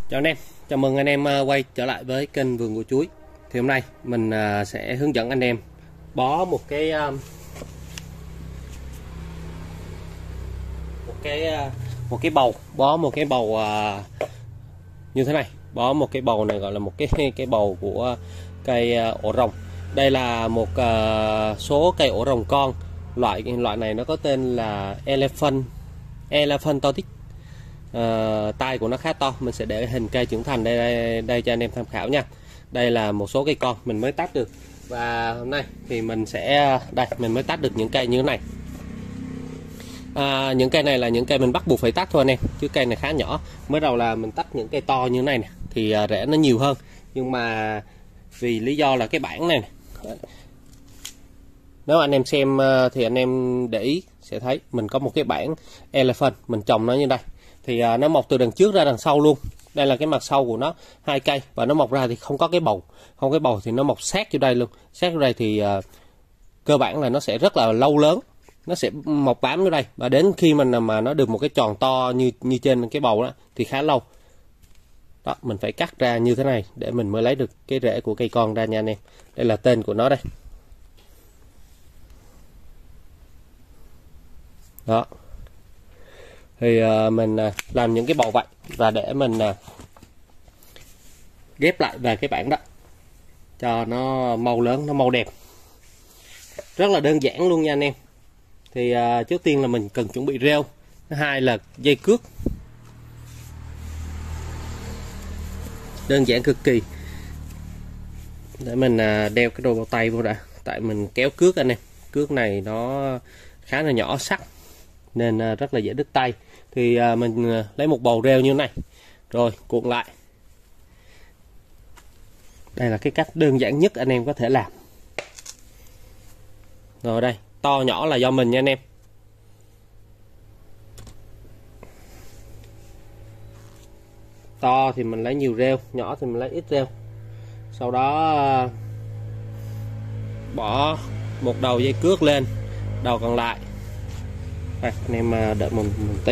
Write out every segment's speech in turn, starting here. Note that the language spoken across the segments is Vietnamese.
Chào anh em, chào mừng anh em quay trở lại với kênh Vườn của Chuối. Thì hôm nay mình sẽ hướng dẫn anh em bó một cái bầu, bó một cái bầu như thế này. Bó một cái bầu này gọi là một cái bầu của cây ổ rồng. Đây là một số cây ổ rồng con. Loại này nó có tên là Elephantotis. Tai của nó khá to, mình sẽ để hình cây trưởng thành đây cho anh em tham khảo nha. Đây là một số cây con mình mới tách được, và hôm nay thì mình mới tách được những cây như thế này. Những cây này là những cây mình bắt buộc phải tách thôi anh em, chứ cây này khá nhỏ. Mới đầu là mình tách những cây to như thế này nè, thì rễ nó nhiều hơn, nhưng mà vì lý do là cái bảng này nếu anh em xem thì anh em để ý sẽ thấy mình có một cái bảng elephant, mình trồng nó như đây. Thì nó mọc từ đằng trước ra đằng sau luôn. Đây là cái mặt sau của nó, 2 cây, và nó mọc ra thì không có cái bầu. Không cái bầu thì nó mọc sát vô đây luôn. Sát vô đây thì cơ bản là nó sẽ rất là lâu lớn. Nó sẽ mọc bám vô đây, và đến khi mà nó được một cái tròn to như trên cái bầu đó thì khá lâu. Đó, mình phải cắt ra như thế này để mình mới lấy được cái rễ của cây con ra nha anh em. Đây là tên của nó đây. Đó. Thì mình làm những cái bầu vậy, và để mình ghép lại về cái bảng đó cho nó mau lớn, nó mau đẹp. Rất là đơn giản luôn nha anh em. Thì trước tiên là mình cần chuẩn bị rêu, thứ hai là dây cước. Đơn giản cực kỳ. Để mình đeo cái đôi bao tay vô đã, tại mình kéo cước anh em. Cước này nó khá là nhỏ sắc nên rất là dễ đứt tay. Thì mình lấy một bầu rêu như thế này, rồi cuộn lại. Đây là cái cách đơn giản nhất anh em có thể làm. Rồi đây, to nhỏ là do mình nha anh em. To thì mình lấy nhiều rêu, nhỏ thì mình lấy ít rêu. Sau đó bỏ một đầu dây cước lên, đầu còn lại đây, anh em đợi mình tí.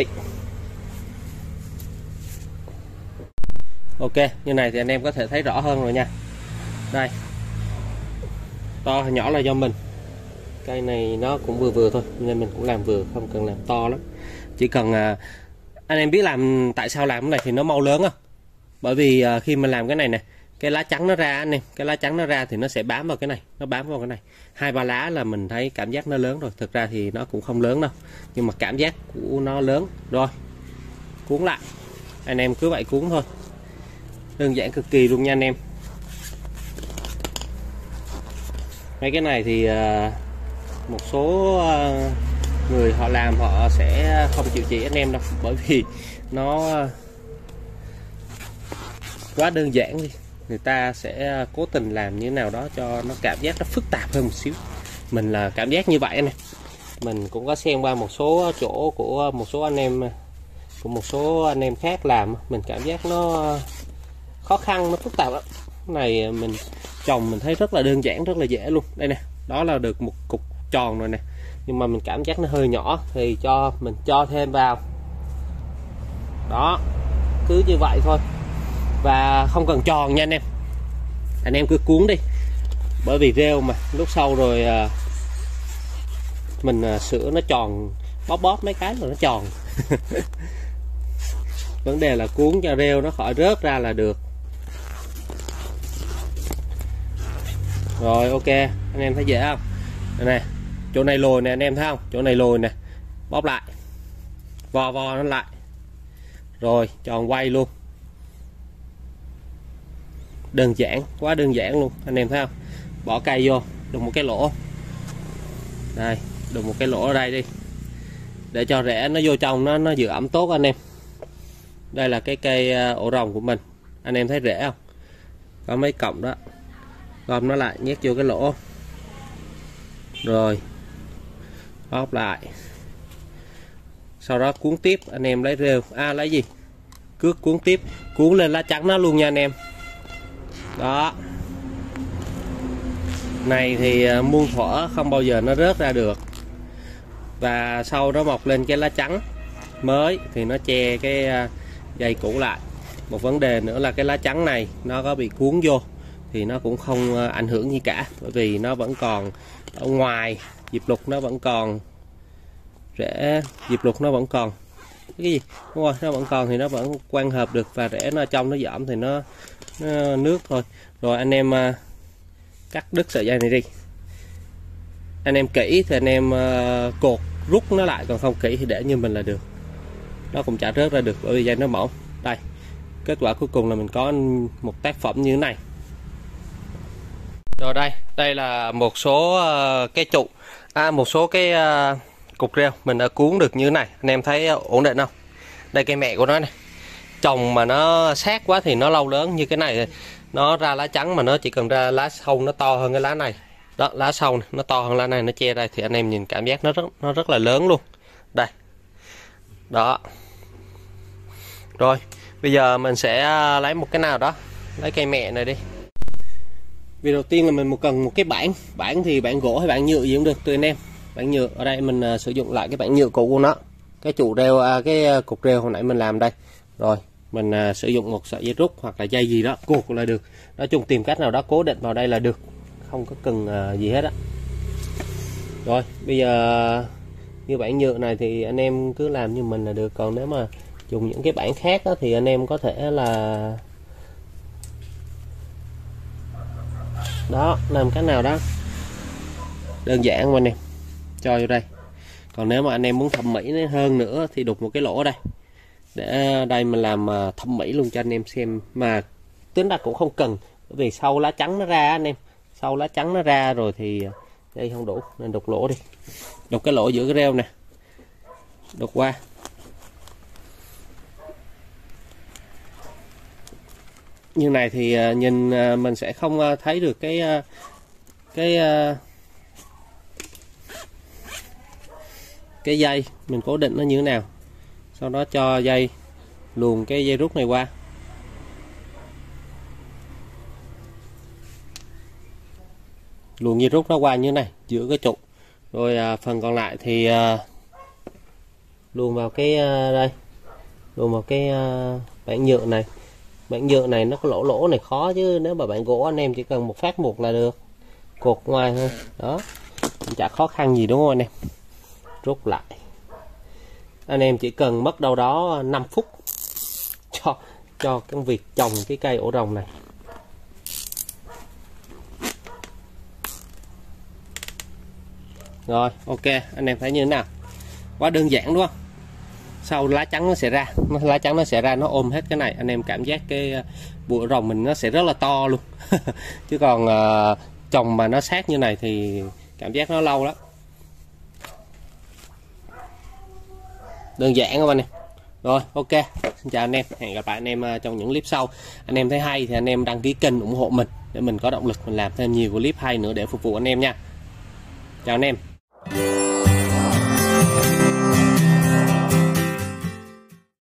Ok, như này thì anh em có thể thấy rõ hơn rồi nha. Đây, to hay nhỏ là do mình. Cây này nó cũng vừa vừa thôi, nên mình cũng làm vừa, không cần làm to lắm. Chỉ cần anh em biết làm tại sao làm cái này thì nó mau lớn không? Bởi vì khi mình làm cái này nè, cái lá trắng nó ra anh em, cái lá trắng nó ra thì nó sẽ bám vào cái này, nó bám vào cái này. 2-3 lá là mình thấy cảm giác nó lớn rồi. Thực ra thì nó cũng không lớn đâu, nhưng mà cảm giác của nó lớn. Rồi, cuốn lại. Anh em cứ vậy cuốn thôi. Đơn giản cực kỳ luôn nha anh em. Mấy cái này thì một số người họ làm họ sẽ không chịu chỉ anh em đâu, bởi vì nó quá đơn giản đi. Người ta sẽ cố tình làm như thế nào đó cho nó cảm giác nó phức tạp hơn một xíu. Mình là cảm giác như vậy này. Mình cũng có xem qua một số chỗ của một số anh em khác làm, mình cảm giác nó khó khăn, nó phức tạp lắm. Cái này mình trồng mình thấy rất là đơn giản, rất là dễ luôn. Đây nè, đó là được một cục tròn rồi nè, nhưng mà mình cảm giác nó hơi nhỏ thì mình cho thêm vào. Đó, cứ như vậy thôi. Và không cần tròn nha anh em cứ cuốn đi, bởi vì rêu mà lúc sau rồi mình sửa nó tròn, bóp mấy cái là nó tròn. Vấn đề là cuốn cho rêu nó khỏi rớt ra là được. Rồi ok, anh em thấy dễ không? Đây nè, chỗ này lồi nè anh em thấy không? Chỗ này lồi nè, bóp lại, vo nó lại, rồi tròn quay luôn. Đơn giản, quá đơn giản luôn, anh em thấy không? Bỏ cây vô, đục một cái lỗ. Đây, đục một cái lỗ ở đây đi, để cho rễ nó vô trong, nó giữ ẩm tốt anh em. Đây là cái cây ổ rồng của mình. Anh em thấy rễ không? Có mấy cọng đó. Gom nó lại, nhét vô cái lỗ. Rồi bóp lại. Sau đó cuốn tiếp, anh em lấy rêu, lấy gì? Cước cuốn tiếp, cuốn lên lá trắng nó luôn nha anh em. Đó. Này thì muôn thuở không bao giờ nó rớt ra được. Và sau đó mọc lên cái lá trắng mới thì nó che cái dây cũ lại. Một vấn đề nữa là cái lá chắn này nó có bị cuốn vô thì nó cũng không ảnh hưởng gì cả, bởi vì nó vẫn còn ở ngoài, diệp lục nó vẫn còn rễ, diệp lục nó vẫn còn cái gì, đúng rồi, nó vẫn còn thì nó vẫn quang hợp được, và rễ nó trong nó dõm thì nó nước thôi. Rồi anh em cắt đứt sợi dây này đi. Anh em kỹ thì anh em cột rút nó lại, còn không kỹ thì để như mình là được, nó cũng chả rớt ra được bởi vì dây nó mỏng. Đây, kết quả cuối cùng là mình có một tác phẩm như thế này. Rồi đây là một số cái trụ, một số cái cục rêu mình đã cuốn được như thế này. Anh em thấy ổn định không? Đây cây mẹ của nó này, trồng mà nó sát quá thì nó lâu lớn, như cái này nó ra lá trắng mà nó chỉ cần ra lá sau nó to hơn cái lá này. Đó, lá sau này, nó to hơn lá này, nó che đây thì anh em nhìn cảm giác nó rất là lớn luôn. Đây. Đó. Rồi, bây giờ mình sẽ lấy một cái nào đó, lấy cây mẹ này đi. Việc đầu tiên là mình cần một cái bảng thì bảng gỗ hay bảng nhựa gì cũng được tùy anh em. Bảng nhựa ở đây mình sử dụng lại cái bảng nhựa cũ của nó. Cái trụ rêu, cái cục rêu hồi nãy mình làm đây. Rồi, mình sử dụng một sợi dây rút hoặc là dây gì đó cột là được. Nói chung tìm cách nào đó cố định vào đây là được, không có cần gì hết á. Rồi, bây giờ như bảng nhựa này thì anh em cứ làm như mình là được, còn nếu mà dùng những cái bảng khác đó, thì anh em có thể là đó, làm cái nào đó đơn giản mà anh em cho vô đây. Còn nếu mà anh em muốn thẩm mỹ hơn nữa thì đục một cái lỗ đây, để đây mình làm thẩm mỹ luôn cho anh em xem, mà tính ra cũng không cần, bởi vì sau lá trắng nó ra anh em, sau lá trắng nó ra rồi thì đây không đủ nên đục lỗ đi, đục cái lỗ giữa cái rêu nè, đục qua. Như này thì nhìn mình sẽ không thấy được cái dây mình cố định nó như thế nào. Sau đó cho dây luồn cái dây rút này qua, luồn dây rút nó qua như thế này giữa cái trụ. Rồi phần còn lại thì luồn vào cái đây, luồn vào cái bảng nhựa này. Bảng nhựa này nó có lỗ này khó, chứ nếu mà bạn gỗ anh em chỉ cần một phát một là được, cột ngoài thôi. Đó, chả khó khăn gì đúng không anh em. Rút lại, anh em chỉ cần mất đâu đó 5 phút cho cái việc trồng cái cây ổ rồng này. Rồi, ok, anh em thấy như thế nào? Quá đơn giản đúng không? Sau lá trắng nó sẽ ra, lá trắng nó sẽ ra, nó ôm hết cái này, anh em cảm giác cái bụi rồng mình nó sẽ rất là to luôn. Chứ còn trồng mà nó sát như này thì cảm giác nó lâu lắm. Đơn giản không anh em? Rồi, ok, xin chào anh em, hẹn gặp lại anh em trong những clip sau. Anh em thấy hay thì anh em đăng ký kênh ủng hộ mình để mình có động lực mình làm thêm nhiều clip hay nữa để phục vụ anh em nha. Chào anh em.